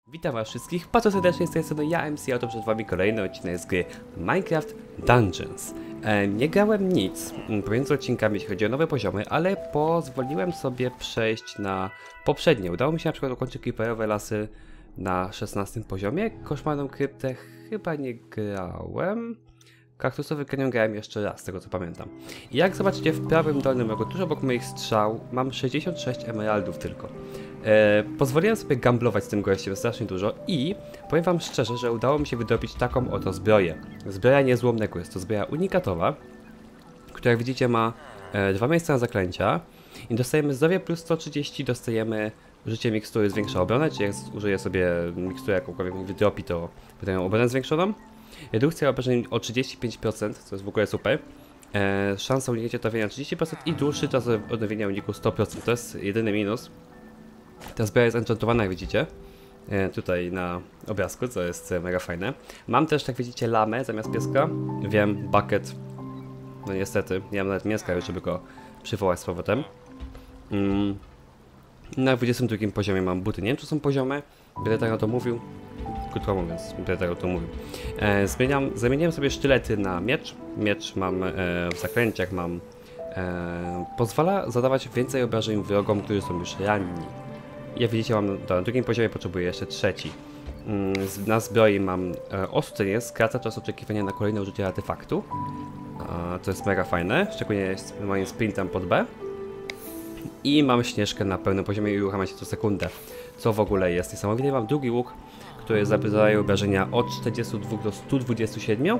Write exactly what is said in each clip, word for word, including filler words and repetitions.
Witam was wszystkich bardzo serdecznie, z tej strony ja, M C, a to przed wami kolejny odcinek z gry Minecraft Dungeons. E, nie grałem nic pomiędzy odcinkami, jeśli chodzi o nowe poziomy, ale pozwoliłem sobie przejść na poprzednie. Udało mi się na przykład ukończyć creeperowe lasy na szesnastym poziomie. Koszmarną kryptę chyba nie grałem. Kaktusowy kanion grałem jeszcze raz, z tego co pamiętam. I jak zobaczycie w prawym dolnym rogu, tuż obok moich strzał, mam sześćdziesiąt sześć emeraldów tylko. E, pozwoliłem sobie gamblować z tym gościem strasznie dużo i powiem wam szczerze, że udało mi się wydobyć taką oto zbroję. Zbroja niezłomnego, jest to zbroja unikatowa, która jak widzicie ma e, dwa miejsca na zaklęcia i dostajemy zdrowie plus sto trzydzieści, dostajemy użycie mikstury zwiększa obronę, czyli jak użyję sobie mikstury jakąkolwiek mi wydropi, to wydają obronę zwiększoną. Redukcja obrażeń o trzydzieści pięć procent, co jest w ogóle super. E, szansa uniknięcia trafienia trzydzieści procent i dłuższy czas odnowienia uniku sto procent, to jest jedyny minus. Ta zbroja jest enchantowana, jak widzicie, e, tutaj na obrazku, co jest e, mega fajne. Mam też, jak widzicie, lamę zamiast pieska. Wiem, bucket, no niestety, nie mam nawet mięska już, żeby go przywołać z powrotem. Mm. Na dwudziestym drugim poziomie mam buty, nie wiem czy są poziome, będę tak o to mówił. Krótko mówiąc, będę tak o to mówił. E, zmieniam, zamieniłem sobie sztylety na miecz. Miecz mam e, w zaklęciach, mam... E, pozwala zadawać więcej obrażeń wrogom, którzy są już ranni. Jak widzicie, mam na drugim poziomie, potrzebuję jeszcze trzeci. Na zbroi mam e, osucenie, skraca czas oczekiwania na kolejne użycie artefaktu. E, to jest mega fajne, szczególnie z moim sprintem pod B. I mam śnieżkę na pełnym poziomie i uruchamia się co sekundę, co w ogóle jest niesamowite. Mam drugi łuk, który zadaje obrażenia od czterdziestu dwóch do stu dwudziestu siedmiu.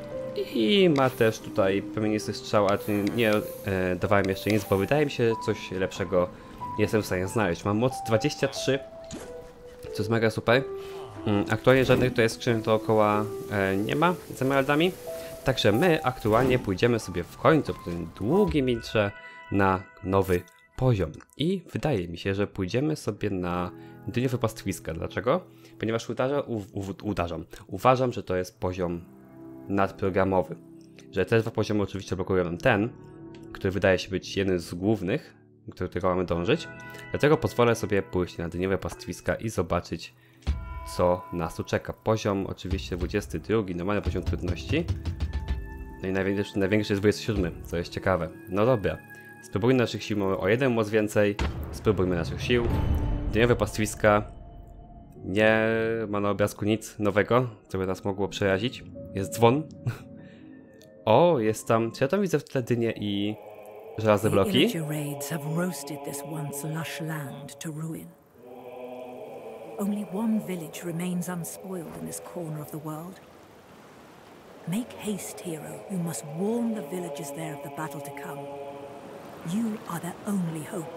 I ma też tutaj promiennisty strzał, ale tu nie, nie e, dawałem jeszcze nic, bo wydaje mi się coś lepszego nie jestem w stanie znaleźć. Mam moc dwadzieścia trzy, co jest mega super. Aktualnie żadnych tutaj skrzynek dookoła e, nie ma z emeraldami. Także my aktualnie pójdziemy sobie w końcu po tym długim intrze na nowy poziom. I wydaje mi się, że pójdziemy sobie na dyniowe pastwiska. Dlaczego? Ponieważ udażam, u, u, udażam, uważam, że to jest poziom nadprogramowy. Że te dwa poziomy oczywiście blokują nam ten, który wydaje się być jednym z głównych, do którego mamy dążyć. Dlatego pozwolę sobie pójść na dyniowe pastwiska i zobaczyć, co nas tu czeka. Poziom oczywiście dwudziesty drugi, normalny poziom trudności. No i największy, największy jest dwudziesty siódmy, co jest ciekawe. No dobra, spróbujmy naszych sił, mamy o jeden moc więcej. Spróbujmy naszych sił. Dyniowe pastwiska. Nie ma na obrazku nic nowego, co by nas mogło przerazić. Jest dzwon. O, jest tam, czy ja tam widzę w tle dynię i żelazne bloki? Only one village remains unspoiled in this corner of the world. Make haste, hero. You must warn the villagers there of the battle to come. You are their only hope.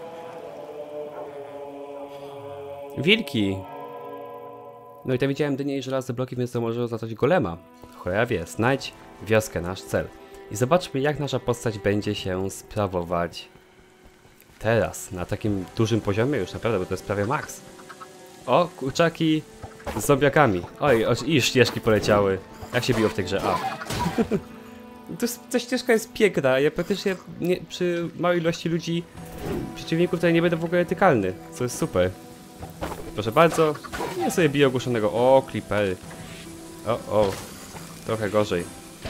Wilki! No i tam widziałem dynię i żelazne bloki, więc to może oznaczać golema. Cholera wie, znajdź wioskę, nasz cel. I zobaczmy, jak nasza postać będzie się sprawować teraz, na takim dużym poziomie już naprawdę, bo to jest prawie max. O, kurczaki z zombiakami. Oj, i ścieżki poleciały. Jak się biło w tej grze? A. to jest, ta ścieżka jest piękna. Ja praktycznie nie, przy małej ilości ludzi, przeciwników tutaj nie będę w ogóle tykalny, co jest super. Proszę bardzo. Nie sobie biję ogłoszonego. O, creepery. O, o. Trochę gorzej.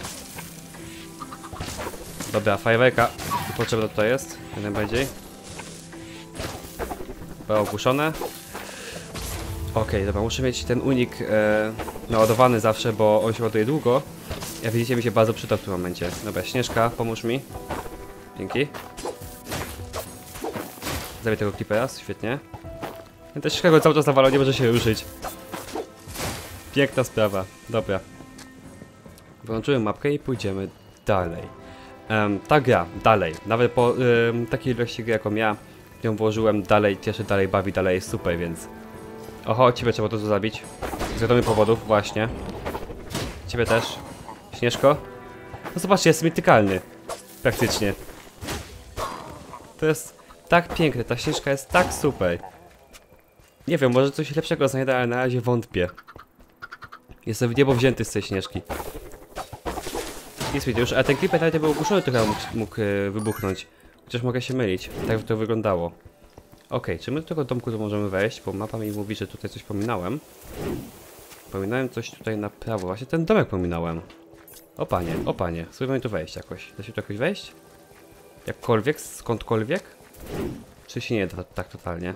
Dobra, fajerwerka potrzebna tutaj jest, jak najbardziej. Chyba ogłuszone. Okej, okay, dobra, muszę mieć ten unik e, naładowany zawsze, bo on się ładuje długo. Jak widzicie, mi się bardzo przydał w tym momencie. Dobra, Śnieżka, pomóż mi. Dzięki. Zabij tego creepera, świetnie. Ja też Śnieżka go cały czas nawalał, nie może się ruszyć. Piękna sprawa, dobra. Włączyłem mapkę i pójdziemy dalej. Um, ta gra, dalej, nawet po um, takiej ilości gry jaką ja ją włożyłem, dalej cieszy, dalej bawi, dalej jest super, więc... Oho, ciebie trzeba to tu zabić. Z wiadomych powodów, właśnie. Ciebie też. Śnieżko. No zobaczcie, jest mytykalny. Praktycznie. To jest tak piękne, ta Śnieżka jest tak super. Nie wiem, może coś lepszego znajdę, ale na razie wątpię. Jestem w niebo wzięty z tej Śnieżki. Nic mi już, a ten creeper nawet był ogłuszony, trochę mógł, mógł e, wybuchnąć. Chociaż mogę się mylić, tak to wyglądało. Okej, czy my do tego domku tu możemy wejść? Bo mapa mi mówi, że tutaj coś pominąłem. Pominąłem coś tutaj na prawo. Właśnie ten domek pominąłem. O panie, o panie. Spróbujmy tu wejść jakoś. Da się tu jakoś wejść? Jakkolwiek? Skądkolwiek? Czy się nie da tak totalnie?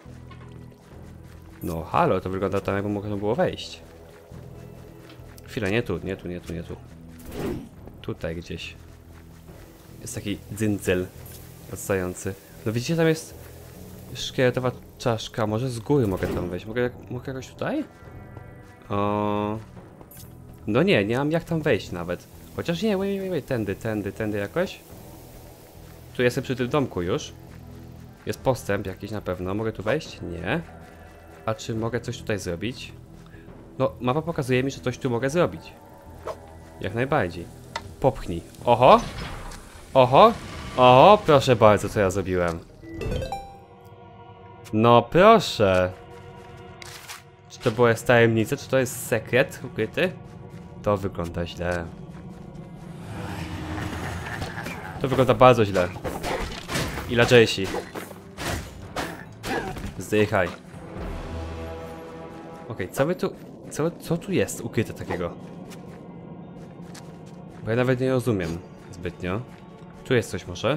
No halo, to wygląda tam, jakby można było wejść. Chwila, nie tu, nie tu, nie tu, nie tu. Tutaj gdzieś. Jest taki dzyndzel odstający. No widzicie, tam jest szkieletowa czaszka. Może z góry mogę tam wejść. Mogę, mogę jakoś tutaj? O... No nie, nie mam jak tam wejść nawet. Chociaż nie, wait, wait, wait, tędy, tędy, tędy jakoś. Tu jestem przy tym domku już. Jest postęp jakiś na pewno. Mogę tu wejść? Nie. A czy mogę coś tutaj zrobić? No, mapa pokazuje mi, że coś tu mogę zrobić. Jak najbardziej. Popchnij. Oho! Oho! Oho! Proszę bardzo, co ja zrobiłem. No proszę! Czy to była tajemnica? Czy to jest sekret ukryty? To wygląda źle. To wygląda bardzo źle. Ila Jaycee. Zdychaj. Okej, okay, co my tu... Co, co tu jest ukryte takiego? Bo ja nawet nie rozumiem zbytnio. Tu jest coś może?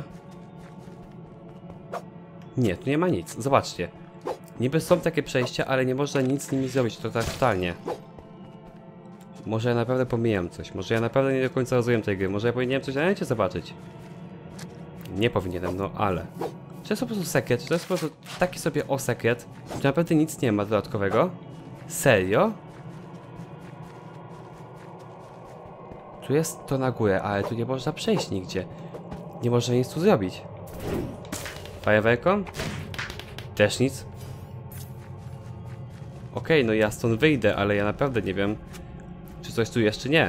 Nie, tu nie ma nic. Zobaczcie. Niby są takie przejścia, ale nie można nic z nimi zrobić. To tak totalnie. Może ja naprawdę pomijam coś. Może ja naprawdę nie do końca rozumiem tej gry. Może ja powinienem coś na necie zobaczyć. Nie powinienem, no ale... Czy to jest po prostu sekret? Czy to jest po prostu taki sobie o sekret? Tu naprawdę nic nie ma dodatkowego? Serio? Tu jest to na górę, ale tu nie można przejść nigdzie. Nie można nic tu zrobić. Fajerwerką? Też nic. Okej, okay, no ja stąd wyjdę, ale ja naprawdę nie wiem, czy coś tu jeszcze nie.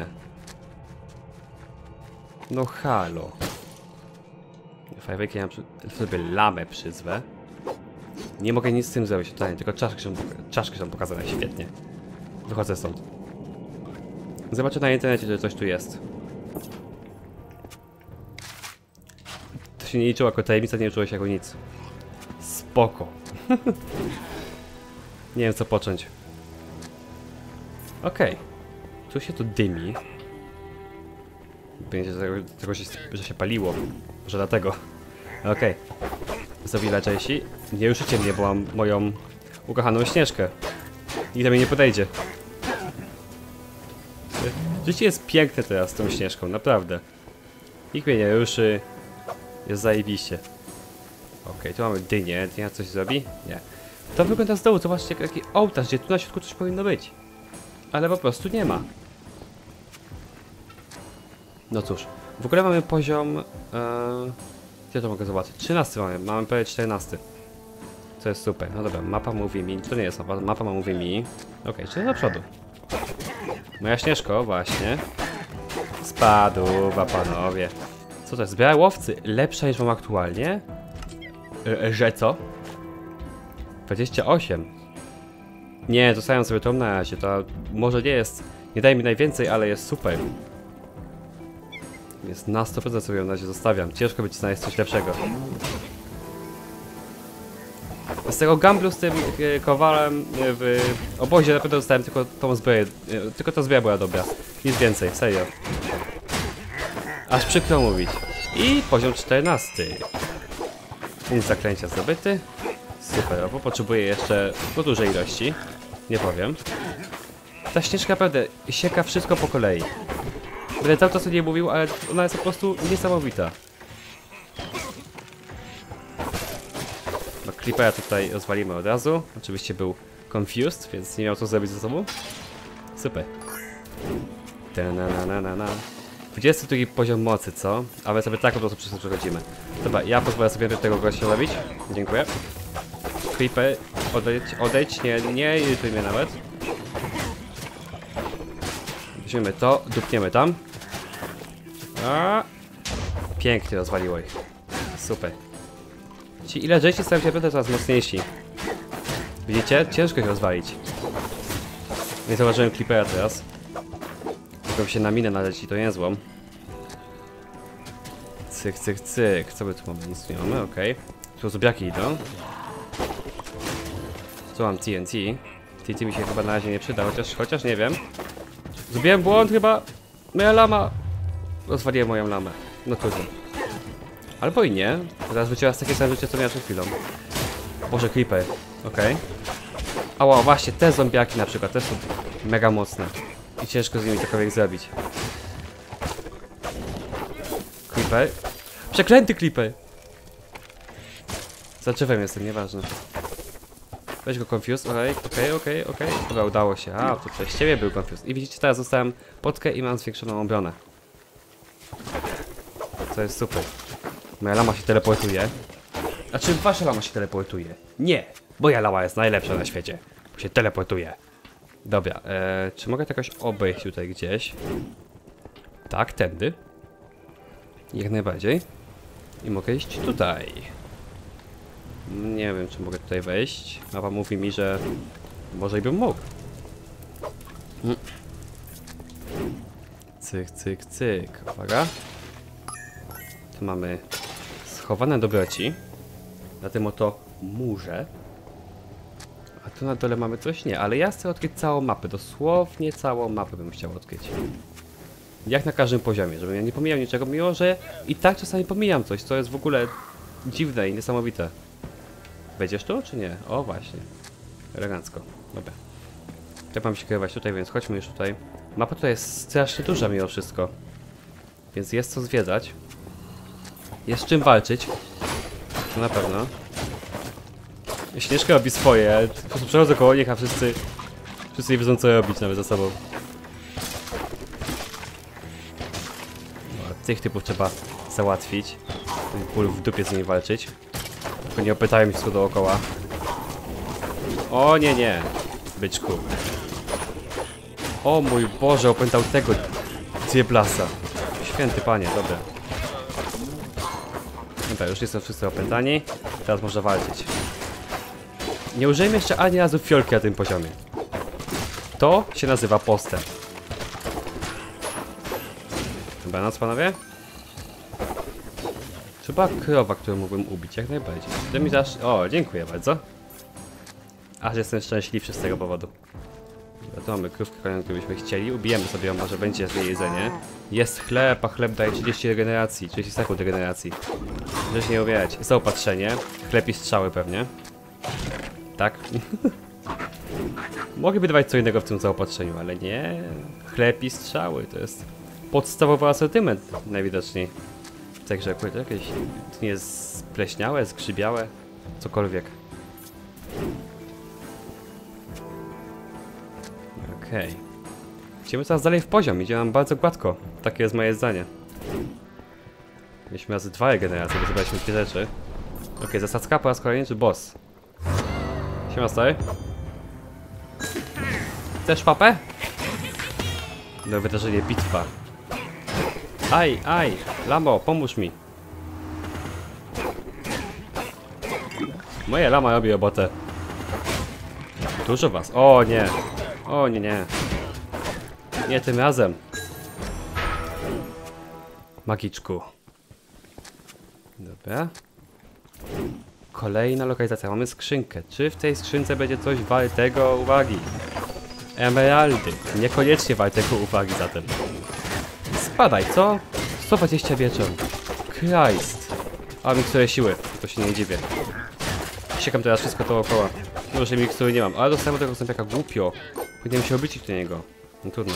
No halo. Fajerwerki ja sobie lamę przyzwę. Nie mogę nic z tym zrobić totalnie, tylko czaszki są, czaszki są pokazane świetnie. Wychodzę stąd. Zobaczę na internecie, że coś tu jest. To się nie liczyło jako tajemnica, nie liczyło się jako nic. Spoko. Nie wiem co począć. Okej. Okay. Tu się to dymi. Będzie tego, tego się, że się paliło. Może dlatego. Okej. Okay. Zrobi Ila Jaycee. Nie ruszycie mnie, bo mam moją ukochaną Śnieżkę. Nikt do mnie nie podejdzie. Życie jest piękne teraz z tą Śnieżką, naprawdę. Nikt mnie nie ruszy. Jest zajebiście. Okej, okay, tu mamy dynię. Dynia coś zrobi? Nie. To wygląda z dołu, zobaczcie jaki ołtarz, gdzie tu na środku coś powinno być. Ale po prostu nie ma. No cóż, w ogóle mamy poziom... Ee, gdzie to mogę zobaczyć? trzynasty mamy, mamy prawie czternasty. Co jest super, no dobra, mapa mówi mi... To nie jest mapa, mapa mówi mi... Okej, okay, czyli do przodu. Moja Śnieżko, właśnie. Spadła, panowie. Co to jest? Zbiera łowcy. Lepsza niż mam aktualnie? E, że co? dwadzieścia osiem. Nie, zostawiam sobie to na razie. To może nie jest... Nie daje mi najwięcej, ale jest super. Jest na sto procent sobie na razie zostawiam. Ciężko będzie znaleźć coś lepszego. Z tego gamblu z tym e, kowalem e, w obozie naprawdę dostałem tylko tą zbroję. E, tylko ta zbroja była dobra. Nic więcej, serio. Aż przykro mówić. I poziom czternasty. Punkt zaklęcia zdobyty. Super, bo potrzebuję jeszcze po dużej ilości. Nie powiem. Ta Śnieżka naprawdę sieka wszystko po kolei. Będę cały czas o niej mówił, ale ona jest po prostu niesamowita. No Creepera tutaj rozwalimy od razu. Oczywiście był confused, więc nie miał co zrobić ze sobą. Super. Ta-na-na-na-na. dwudziesty drugi poziom mocy, co? A my sobie tak po prostu przez to przechodzimy. Dobra, ja pozwolę sobie tego gościa robić. Dziękuję. Creeper, odejdź, odejdź, nie, nie irytuj mnie nawet. Weźmiemy to, dupniemy tam. A, pięknie rozwaliło ich. Super. Ci Ila Jaycee stają się naprawdę coraz mocniejsi. Widzicie? Ciężko ich rozwalić. Nie zauważyłem Creepera teraz. Mogę się na minę naleci, to niezłą. Cyk, cyk, cyk. Co my tu mamy? Nic nie mamy, okej. Okay. Tu zobiaki idą. Co mam? T N T. T N T mi się chyba na razie nie przyda, chociaż, chociaż nie wiem. Zrobiłem błąd chyba. Moja lama. Rozwaliłem moją lamę. No trudno. Albo i nie. Zaraz wyciąłem takie same życie, co miałem przed chwilą. Boże, creeper. Okej. Okay. Ała, właśnie, te zombiaki na przykład też są mega mocne. I ciężko z nimi cokolwiek zrobić. Creeper. Przeklęty creeper! Za drzewem jestem, nieważne. Weź go confuse, okej, okej, okej, okej. Dobra, udało się. A, to przez ciebie był confuse. I widzicie, teraz dostałem potkę i mam zwiększoną obronę. Co jest super. Moja lama się teleportuje. A czy wasza lama się teleportuje? Nie! Moja lama jest najlepsza na świecie. Bo się teleportuje. Dobra, e, czy mogę to jakoś obejść tutaj gdzieś? Tak, tędy. Jak najbardziej. I mogę iść tutaj. Nie wiem, czy mogę tutaj wejść. Mapa mówi mi, że może i bym mógł. Hmm. Cyk, cyk, cyk. Uwaga. Tu mamy schowane dobroci. Na tym oto murze. A tu na dole mamy coś? Nie, ale ja chcę odkryć całą mapę. Dosłownie całą mapę bym chciał odkryć. Jak na każdym poziomie, żebym ja nie pomijał niczego, mimo że i tak czasami pomijam coś, co jest w ogóle dziwne i niesamowite. Wejdziesz tu, czy nie? O, właśnie. Elegancko. Dobra. Tak mam się kierować tutaj, więc chodźmy już tutaj. Mapa tutaj jest strasznie duża mimo wszystko. Więc jest co zwiedzać. Jest z czym walczyć. To na pewno. Śnieżka robi swoje. Po prostu przechodzę koło nich, a wszyscy... Wszyscy nie wiedzą co robić nawet za sobą. No, tych typów trzeba załatwić. Ból w dupie z nimi walczyć. Tylko nie opytają mi wszystko dookoła. O nie, nie. Byczku. O mój Boże, opętał tego Dieblasa. Święty panie, dobra. Dobra, już są wszyscy opętani. Teraz można walczyć. Nie użyjmy jeszcze ani razu fiolki na tym poziomie. To się nazywa postęp. Dobra, noc panowie? Chyba krowa, którą mógłbym ubić, jak najbardziej. To mi zasz... O, dziękuję bardzo. Aż jestem szczęśliwszy z tego powodu. Dobra, tu mamy krówkę, którą byśmy chcieli. Ubijemy sobie ją, może będzie złe jedzenie. Jest chleb, a chleb daje trzydzieści regeneracji, trzydzieści sekund regeneracji. Możesz nie uwijać. Zaopatrzenie. Chleb i strzały pewnie. Tak. Mogliby dawać co innego w tym zaopatrzeniu, ale nie. Chleb i strzały to jest podstawowy asortyment najwidoczniej. Także akurat jakieś to nie jest spleśniałe, zgrzybiałe, cokolwiek. Okej. Okay. Idziemy coraz dalej w poziom, idzie nam bardzo gładko. Takie jest moje zdanie. Mieliśmy razy dwa regeneracje, bo zebraliśmy dwie rzeczy. Okej, okay, zasadzka po raz kolejny czy boss? Siema stary. Chcesz papę? No wydarzenie bitwa. Aj, aj, Lamo, pomóż mi. Moja lama robi robotę. Dużo was. O nie. O nie, nie. Nie tym razem. Magiczku. Dobra. Kolejna lokalizacja. Mamy skrzynkę. Czy w tej skrzynce będzie coś wartego uwagi? Emeraldy. Niekoniecznie wartego uwagi zatem. Spadaj, co? sto dwadzieścia wieczor. Christ. A mikstury siły. To się nie dziwię. Siekam teraz wszystko dookoła. Może mikstury nie mam, ale dostałem tego zębiaka głupio. Powinienem się obycić do niego. No trudno.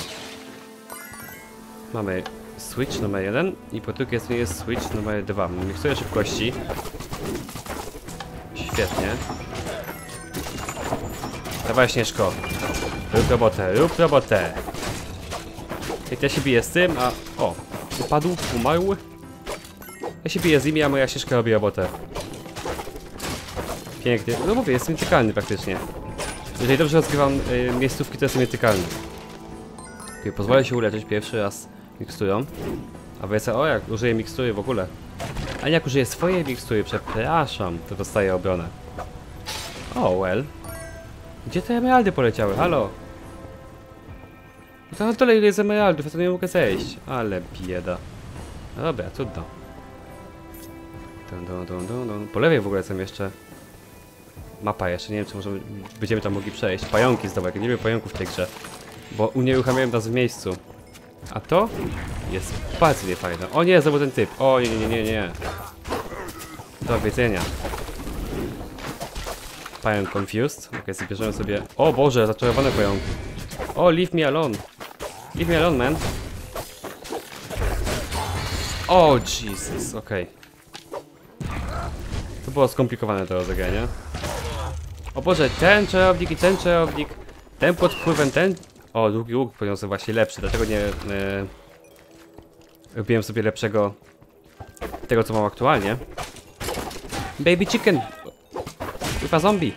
Mamy switch numer jeden i po drugiej stronie jest switch numer dwa. Mamy mikstury szybkości. Świetnie. Dawaj Śnieżko. Rób robotę, rób robotę. I ja się biję z tym, a... O, upadł, umarł. Ja się biję z nimi, a moja Śnieżka robi robotę. Pięknie. No mówię, jestem nietykalny praktycznie. Jeżeli dobrze rozgrywam y, miejscówki, to jestem nietykalny. Okay, pozwolę się uleczyć pierwszy raz miksturą. A wiecie, o jak użyję mikstury w ogóle. A jak użyję swojej mikstury, przepraszam, to dostaję obronę. O, well. Gdzie te emeraldy poleciały? Halo? To na dole ile jest emeraldów, ja to nie mogę zejść. Ale bieda. No dobra, trudno. Dun, dun, dun, dun, dun. Po lewej w ogóle są jeszcze mapa jeszcze, nie wiem czy możemy, będziemy tam mogli przejść. Pająki znowu, jak nie lubię pająków w tej grze. Bo unieruchamiałem nas w miejscu. A to jest bardzo niefajne. O nie, znowu ten typ. O nie, nie, nie, nie. Do widzenia. Pająk confused. Ok, zbierzemy sobie... O Boże, zaczarowane pająki. O, leave me alone. Leave me alone, man. O, Jesus, okej. To było skomplikowane to rozegranie. O Boże, ten czarownik i ten czarownik. Ten pod wpływem, ten... O, długi łuk poniosę właśnie lepszy, dlatego nie... E, robiłem sobie lepszego... Tego, co mam aktualnie. Baby chicken! Chyba zombie!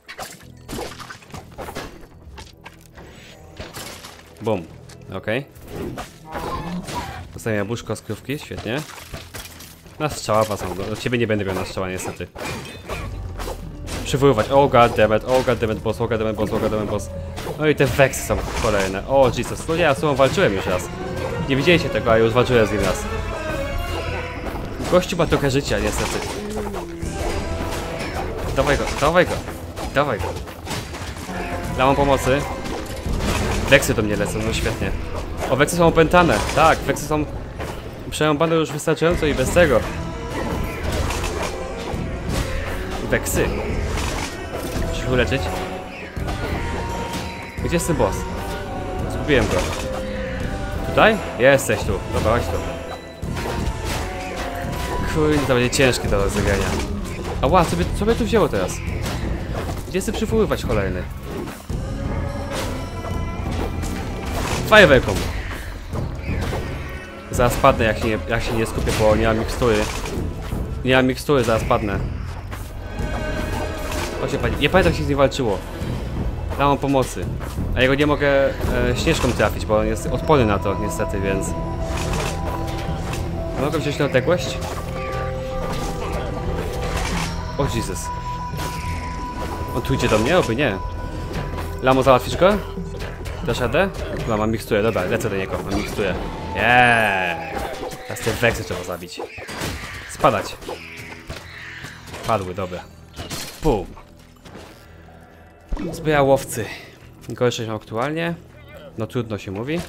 Bum. Okej. Dostałem jabłuszko z krówki, świetnie. Na strzała pasą, do ciebie nie będę miał na strzała niestety. Przywoływać, oh goddammit, oh goddammit boss, oh goddammit boss, oh goddammit boss. No i te weksy są kolejne, o Jesus, no ja z tobą walczyłem już raz. Nie widzieliście tego, a już walczyłem z nim raz. Gościu ma trochę życia niestety. Dawaj go, dawaj go, dawaj go. Dałam pomocy. Weksy do mnie lecą, no świetnie. O, weksy są opętane, tak, weksy są przerąbane już wystarczająco i bez tego. Weksy. Muszę się uleczyć. Gdzie jest ten boss? Zgubiłem go. Tutaj? Jesteś tu, dobra, chodź tu. Kurde, to będzie ciężkie do rozegrania. Ała, co by, co by tu wzięło teraz? Gdzie chcę przywoływać kolejny? Fajerwerką. Zaraz padnę, jak się, nie, jak się nie skupię, bo nie mam mikstury. Nie mam mikstury, zaraz padnę. Chodźcie, panie. Nie pamiętam, jak się z nim walczyło. Dałam pomocy. A jego nie mogę e, śnieżką trafić, bo on jest odporny na to, niestety, więc... Mogę wziąć na odległość? O Jezus. On tu idzie do mnie? Oby nie. Lamo, załatwisz go? Dasz radę? Chyba mam miksturę, dobra, lecę do niego, mam miksturę. Jeee! Teraz te weksy trzeba zabić. Spadać. Padły, dobra. Pum. Zbierałowcy. Gorsze się aktualnie. No trudno się mówi.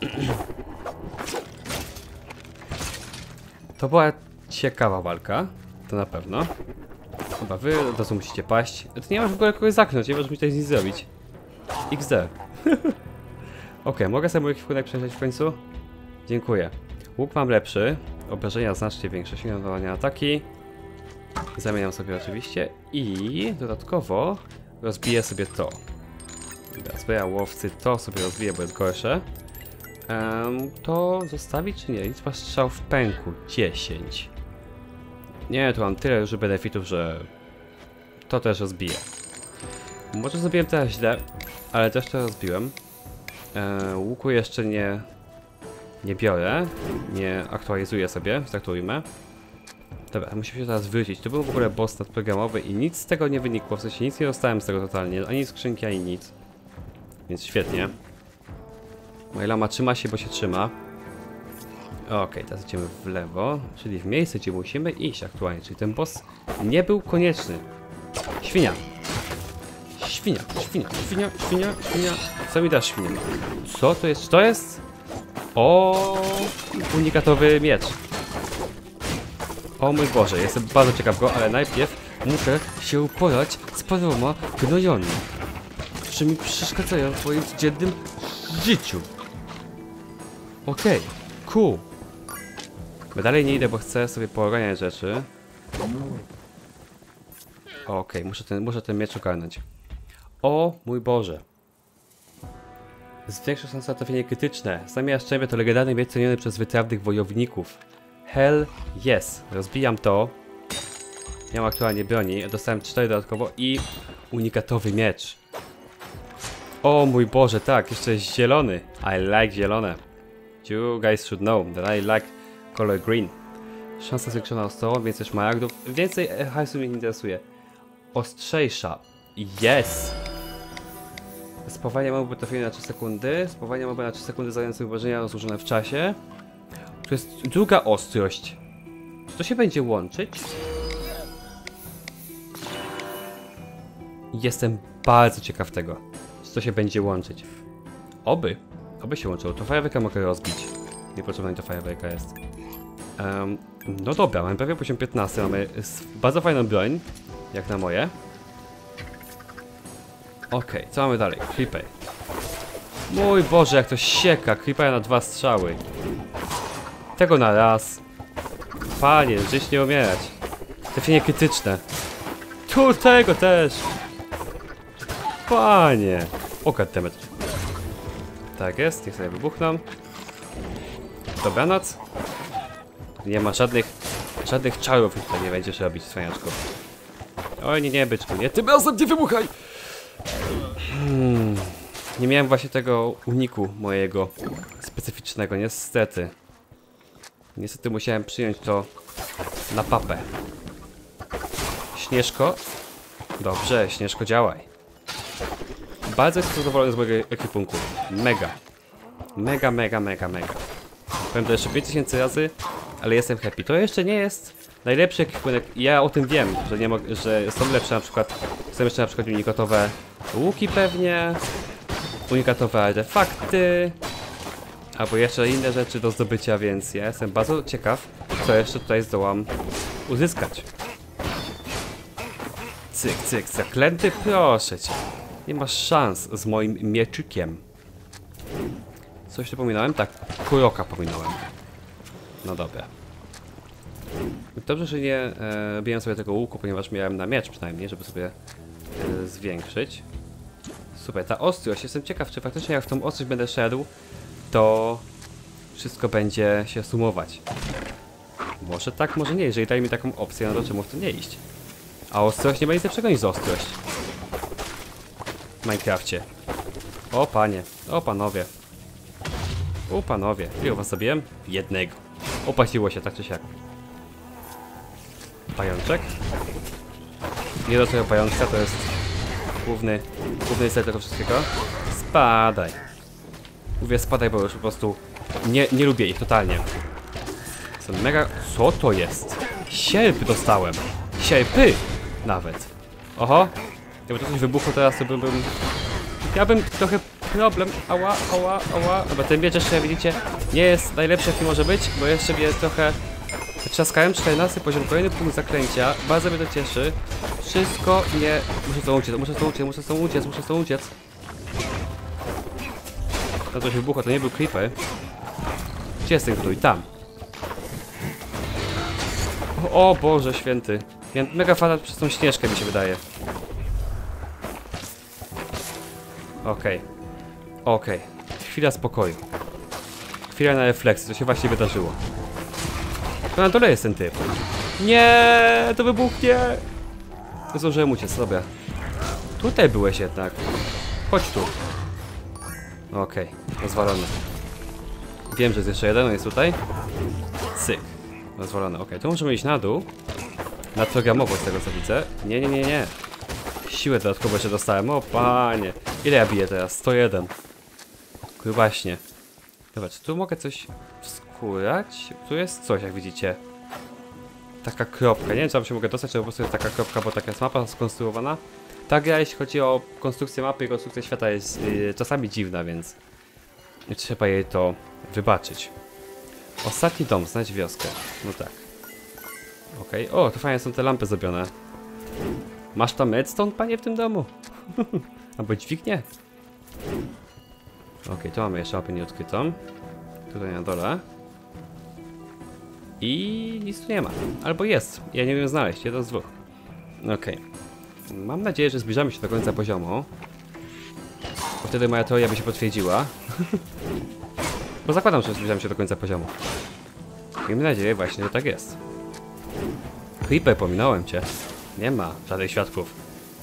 To była ciekawa walka. To na pewno. Chyba wy od razu musicie paść. To nie masz w ogóle kogoś zaknąć, nie możesz mi tutaj nic zrobić. iks de. Ok, mogę sobie mój ekwipunek przejrzeć w końcu? Dziękuję. Łuk mam lepszy. Obrażenia znacznie większe. Sięganie ataki. Zamieniam sobie oczywiście. I dodatkowo rozbiję sobie to. Zbieram łowcy, to sobie rozbiję, bo jest gorsze. Um, to zostawić czy nie? Liczba strzał w pęku dziesięć. Nie, tu mam tyle już benefitów, że to też rozbiję. Może zrobiłem teraz źle, ale też to rozbiłem. E, łuku jeszcze nie, nie biorę, nie aktualizuję sobie, traktujmy. Dobra, musimy się teraz wrócić. To był w ogóle boss nadprogramowy i nic z tego nie wynikło, w sensie nic nie dostałem z tego totalnie, ani skrzynki, ani nic. Więc świetnie. Moja lama trzyma się, bo się trzyma. Ok, teraz idziemy w lewo, czyli w miejsce, gdzie musimy iść aktualnie, czyli ten boss nie był konieczny. Świnia. Świnia, świnia, świnia, świnia, świnia. Co mi dasz, świnia? Co to jest? Czy to jest? O, unikatowy miecz. O mój Boże, jestem bardzo ciekaw go, ale najpierw muszę się uporać z paroma gnojami, którzy mi przeszkadzają w moim codziennym życiu. Okej, okay, cool. Bo dalej nie idę, bo chcę sobie pooganiać rzeczy. Okej, okay, muszę, ten, muszę ten miecz ogarnąć. O mój Boże. Zwiększa szansa na trafienie krytyczne. Zamiast szczębia to legendarny miecz ceniony przez wytrawnych wojowników. Hell yes. Rozbijam to. Nie mam aktualnie broni. Dostałem cztery dodatkowo i unikatowy miecz. O mój Boże, tak, jeszcze jest zielony. I like zielone. You guys should know that I like color green. Szansa zwiększona o sto, więcej szmaragdów. Więcej hajsu mnie nie interesuje. Ostrzejsza. Yes! Spawanie moby trafienia na trzy sekundy. Spawanie moby na trzy sekundy zające wydarzenia rozłożone w czasie. Tu jest druga ostrość. Czy to się będzie łączyć? Jestem bardzo ciekaw tego, czy to się będzie łączyć. Oby, oby się łączyło. To fajerwerka mogę rozbić. Niepotrzebna to fajerwerka jest. Um, no dobra, mamy prawie poziom piętnasty, mamy bardzo fajną broń, jak na moje. Okej, okay, co mamy dalej? Creeper. Mój Boże, jak to sieka, creeper na dwa strzały. Tego na raz. Panie, żyć nie umierać. Trafienie krytyczne. Tu tego też. Panie. O, goddammit. Tak jest, niech sobie wybuchną. Dobranoc. Nie ma żadnych, żadnych czarów tutaj nie będziesz robić, cwaniaczku. Oj, nie, nie, byczku, nie, tym razem nie wybuchaj! Hmm. Nie miałem właśnie tego uniku mojego specyficznego, niestety. Niestety musiałem przyjąć to na papę. Śnieżko? Dobrze, Śnieżko, działaj. Bardzo jestem zadowolony z mojego ekwipunku. Mega. Mega, mega, mega, mega. Powiem to jeszcze pięć tysięcy razy, ale jestem happy. To jeszcze nie jest najlepszy ekwipunek. Ja o tym wiem, że, nie mogę, że są lepsze na przykład. Są jeszcze na przykład unikatowe łuki pewnie. Unikatowe artefakty. Albo jeszcze inne rzeczy do zdobycia, więc ja jestem bardzo ciekaw, co jeszcze tutaj zdołam uzyskać. Cyk, cyk, zaklęty, proszę cię. Nie masz szans z moim mieczykiem. Coś tu pominąłem? Tak, kuroka pominąłem. No dobra. Dobrze, że nie e, biłem sobie tego łuku, ponieważ miałem na miecz przynajmniej, żeby sobie e, zwiększyć. Super, ta ostrość. Jestem ciekaw, czy faktycznie jak w tą ostrość będę szedł, to wszystko będzie się sumować. Może tak, może nie. Jeżeli daje mi taką opcję, no to czemu w to nie iść? A ostrość nie będzie lepszego niż za ostrość. W Minecrafcie. O panie, o panowie. O panowie, ile was zabiłem? Jednego. Opłaciło się tak czy siak. Pajączek. Nie do tego pajączka, to jest główny, główny cel tego wszystkiego. Spadaj. Mówię spadaj, bo już po prostu nie, nie lubię ich totalnie. Są mega... Co to jest? Sierp dostałem. Sierpy! Nawet. Oho. Jakby to coś wybuchło teraz, to bym... bym... Ja bym trochę problem. Ała, ała, ała. Dobra, ten miecz jeszcze, widzicie, nie jest najlepszy, jaki może być, bo jeszcze mnie trochę trzaskałem. czternasty poziom, kolejny punkt zaklęcia. Bardzo mnie to cieszy. Wszystko nie... Muszę stąd uciec, muszę stąd uciec, muszę stąd uciec, muszę stąd uciec. To coś wybuchło, to nie był creeper. Gdzie jest ten krój? Tam. O, o Boże święty. Ja mega fatal przez tą Śnieżkę, mi się wydaje. Okej. Okay. Okej. Okay. Chwila spokoju. Chwila na refleksję, co się właśnie wydarzyło. To na dole jest ten typ. Nie, to wybuchnie. Nie zdążyłem uciec, dobra. Tutaj byłeś jednak. Chodź tu. Okej, okay. Rozwalony. Wiem, że jest jeszcze jeden, on jest tutaj. Cyk. Rozwalony, okej. Okay. To możemy iść na dół. Nadprogramowo z tego co widzę. Nie, nie, nie, nie. Siłę dodatkowo jeszcze dostałem. O panie. Ile ja biję teraz? sto jeden. Grubaśnie. Dobra, czy tu mogę coś skórać? Tu jest coś, jak widzicie. Taka kropka. Nie wiem, czy tam się mogę dostać, czy po prostu jest taka kropka, bo taka jest mapa skonstruowana. Ta gra, jeśli chodzi o konstrukcję mapy i konstrukcję świata, jest yy, czasami dziwna, więc trzeba jej to wybaczyć. Ostatni dom, znajdź wioskę. No tak. Okej. Okay. O, to fajnie są te lampy zrobione. Masz tam redstone, panie, w tym domu? Albo dźwignię? Okej, okay, tu mamy jeszcze mapę nieodkrytą. Tutaj na dole. I nic tu nie ma. Albo jest. Ja nie wiem znaleźć. Jedno z dwóch. Okej. Okay. Mam nadzieję, że zbliżamy się do końca poziomu. Bo wtedy moja teoria by się potwierdziła. Bo zakładam, że zbliżamy się do końca poziomu. Miejmy nadzieję właśnie, że tak jest. Creeper, pominąłem cię. Nie ma żadnych świadków.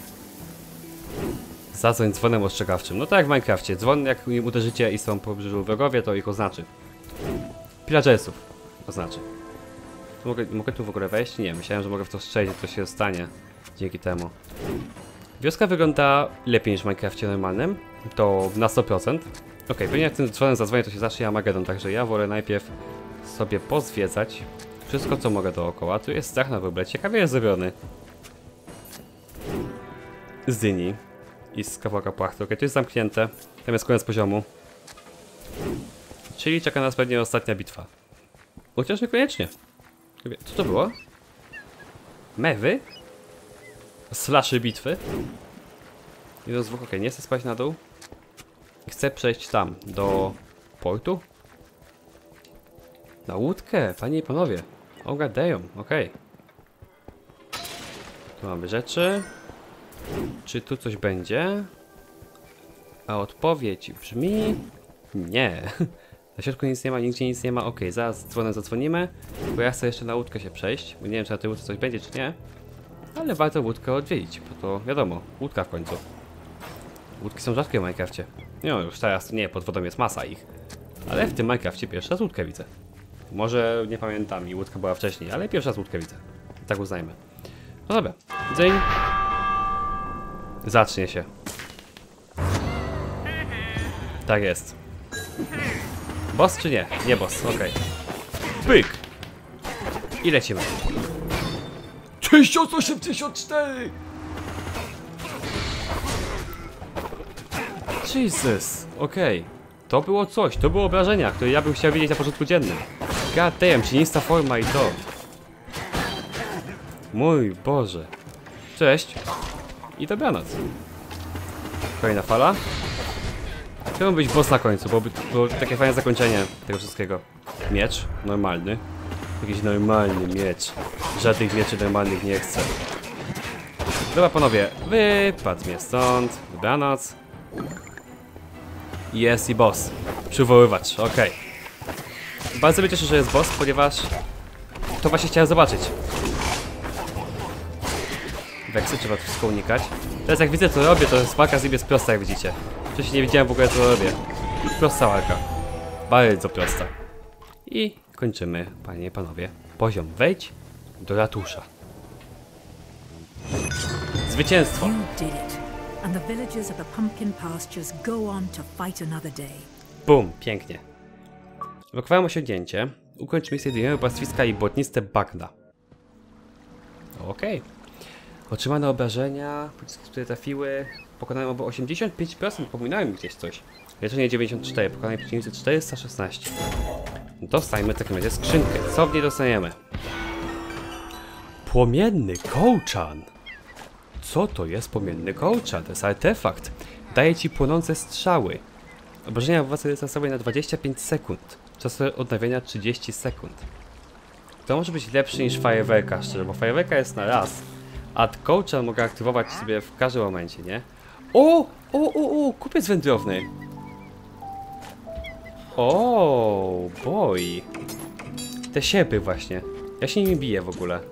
Zadzwoń dzwonem ostrzegawczym. No tak jak w Minecrafcie. Dzwon, jak im uderzycie i są po pobliżu wrogowie, to ich oznaczy. Pillagersów oznaczy. Mogę, mogę tu w ogóle wejść? Nie, myślałem, że mogę w to strzelić, to się stanie dzięki temu. Wioska wygląda lepiej niż w Minecrafcie normalnym. To na sto procent. Ok, pewnie jak tym dzwonem zadzwonię, to się zacznie Armageddon, także ja wolę najpierw sobie pozwiedzać wszystko, co mogę dookoła. Tu jest strach na wyble. Ciekawie jest zrobiony. z dyni i z kawałka płachty. Ok, to jest zamknięte. Tam jest koniec poziomu. Czyli czeka nas pewnie ostatnia bitwa. Chociaż niekoniecznie. Co to było? Mewy? Slashy bitwy? Jeden z dwóch, ok, nie chcę spać na dół. Chcę przejść tam, do portu. Na łódkę, panie i panowie. O, gadają, okej. Tu mamy rzeczy. Czy tu coś będzie? A odpowiedź brzmi... Nie. Na środku nic nie ma, nigdzie nic nie ma. Ok, zaraz dzwonem zadzwonimy. Bo ja chcę jeszcze na łódkę się przejść. Bo nie wiem, czy na tej łódce coś będzie, czy nie. Ale warto łódkę odwiedzić, bo to wiadomo, łódka w końcu. Łódki są rzadkie w Minecrafcie. No już teraz nie, pod wodą jest masa ich. Ale w tym Minecrafcie pierwszy raz łódkę widzę. Może nie pamiętam i łódka była wcześniej, ale pierwszy raz łódkę widzę. Tak uznajmy. No dobra, dzień. Zacznie się. Tak jest. Boss czy nie? Nie boss, okej. Okay. Pyk! I lecimy. tysiąc osiemdziesiąt cztery! Jesus, okej. Okay. To było coś, to było obrażenia, które ja bym chciał widzieć na porządku dziennym. God damn, cienista forma i to. Mój Boże. Cześć. I dobranoc. Kolejna fala. Chciałbym być boss na końcu, bo było takie fajne zakończenie tego wszystkiego. Miecz, normalny. Jakiś normalny miecz. Żadnych mieczy normalnych nie chcę. Dobra panowie, wypadł mnie stąd. Dobranoc. Jest i boss. Przywoływacz, okej. Okay. Bardzo mnie cieszę, że jest boss, ponieważ to właśnie chciałem zobaczyć. Weksy trzeba to wszystko unikać. Teraz jak widzę co robię, to jest walka z nim jest prosta, jak widzicie. Wcześniej nie wiedziałem w ogóle co robię. Prosta walka. Bardzo prosta. I kończymy, panie i panowie. Poziom wejdź do ratusza. Zwycięstwo! And the villagers of the pumpkin pastures go on to fight another day. Bum, pięknie. Blokowałem osiągnięcie. Ukończ misję dyniowego pastwiska i błotniste bagna. Okej. Okay. Otrzymane obrażenia, pociski, które trafiły. Pokonałem obo osiemdziesiąt pięć procent, pominąłem gdzieś coś. Leczenie dziewięćdziesiąt cztery, pokonanie przeciwnicy czterysta szesnaście. Dostajmy w takim razie skrzynkę. Co w niej dostaniemy? Płomienny kołczan. Co to jest płomienny kołczan? To jest artefakt. Daje ci płonące strzały. Obrażenia władzy sobie na dwadzieścia pięć sekund. Czas odnawiania trzydzieści sekund. To może być lepszy niż fajerwerka, szczerze, bo fajerwerka jest na raz. A kołczan mogę aktywować sobie w każdym momencie, nie? O! O, o, o! Kupiec wędrowny! O, boy! Te sierpy właśnie. Ja się nimi biję w ogóle.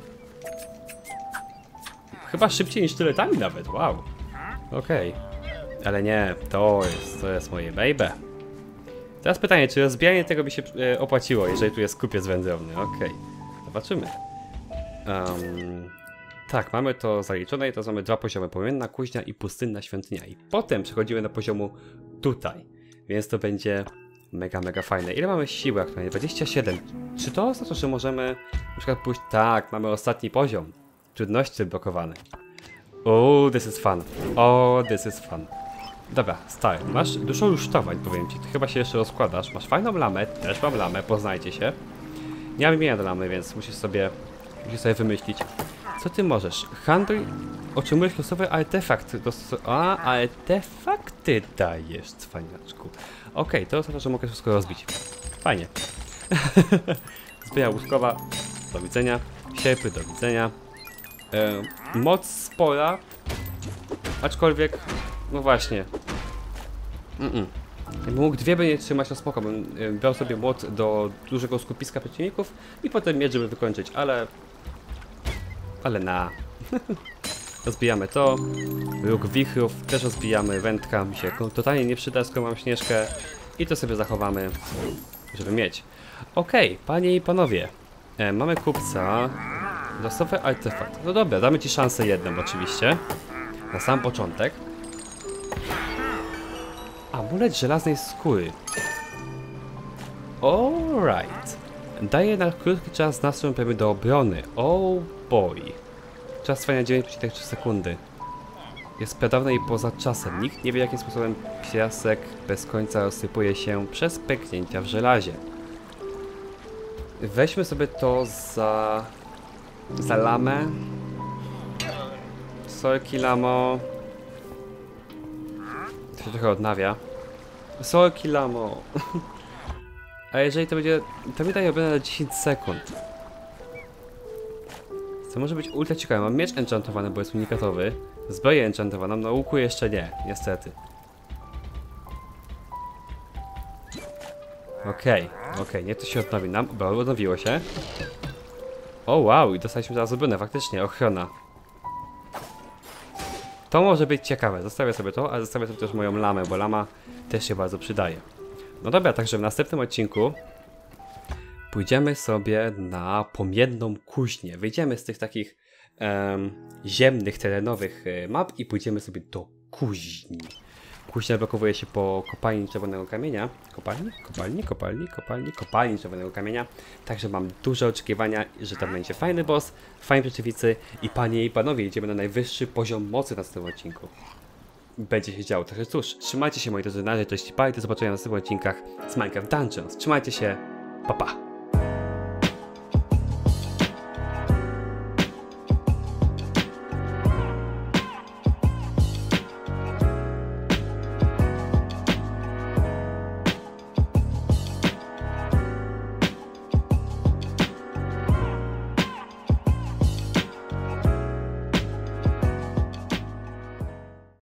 Chyba szybciej niż tyletami nawet, wow. Okej. Okay. Ale nie, to jest, to jest moje baby. Teraz pytanie, czy rozbijanie tego by się e, opłaciło, jeżeli tu jest kupiec wędrowny. Okej. Okay. Zobaczymy. Um, tak, mamy to zaliczone i to mamy dwa poziomy. Płomienna kuźnia i pustynna świątynia. I potem przechodzimy do poziomu tutaj. Więc to będzie mega, mega fajne. Ile mamy siły aktualnie? dwadzieścia siedem. Czy to oznacza, że możemy na przykład pójść... Tak, mamy ostatni poziom. Trudności blokowane. Oh, this is fun. Oh, this is fun. Dobra, stary, masz dużo rusztowań, powiem ci. Ty chyba się jeszcze rozkładasz. Masz fajną lamę, też mam lamę, poznajcie się. Nie mam imienia do lamy, więc musisz sobie, musisz sobie wymyślić. Co ty możesz? Handluj, otrzymujesz losowy artefakt. A, artefakty dajesz, cwaniaczku. Okej, okay, to oznacza, że mogę wszystko rozbić. Fajnie. Zbroja łuskowa, do widzenia. Sierpy, do widzenia. E, moc spora, aczkolwiek, no właśnie. Mm -mm. Jakbym mógł dwie by nie trzymać, to spoko, bym e, brał sobie młot do dużego skupiska przeciwników i potem miecz, żeby wykończyć, ale... Ale na. Rozbijamy to. Róg wichrów też rozbijamy, wędka mi się totalnie nie przyda, skoro mam śnieżkę i to sobie zachowamy, żeby mieć. Okej, okay, panie i panowie, e, mamy kupca. Losowy artefakt. No dobra, damy ci szansę jedną oczywiście. Na sam początek. Amulet żelaznej skóry. Alright. Daje na krótki czas nastrój premii do obrony. Oh boy. Czas trwania dziewięć przecinek trzy sekundy. jest pradawne i poza czasem. Nikt nie wie, jakim sposobem piasek bez końca rozsypuje się przez pęknięcia w żelazie. Weźmy sobie to za... za lamę. Sorki, lamo. To się trochę odnawia. Sorki, lamo. A jeżeli to będzie... to mi daje robione na dziesięć sekund. Co może być ultra ciekawe. Mam miecz enchantowany, bo jest unikatowy. Zbroję enchantowaną, no łuku jeszcze nie, niestety. Okej, okay, okej, okay, niech to się odnowi nam, bo odnowiło się. O wow, i dostaliśmy teraz obronę, faktycznie, ochrona. To może być ciekawe, zostawię sobie to, ale zostawię sobie też moją lamę, bo lama też się bardzo przydaje. No dobra, także w następnym odcinku pójdziemy sobie na pomienną kuźnię. Wyjdziemy z tych takich um, ziemnych, terenowych map i pójdziemy sobie do kuźni. Kuźnia blokowuje się po kopalni czerwonego kamienia. Kopalni? Kopalni? Kopalni? Kopalni? Kopalni czerwonego kamienia. Także mam duże oczekiwania, że tam będzie fajny boss, fajni przeciwnicy i panie i panowie, idziemy na najwyższy poziom mocy na tym odcinku. Będzie się działo. Także cóż, trzymajcie się moi drodzy, na razie, cześć i pa i do zobaczenia na następnych odcinkach z Minecraft Dungeons. Trzymajcie się, pa pa!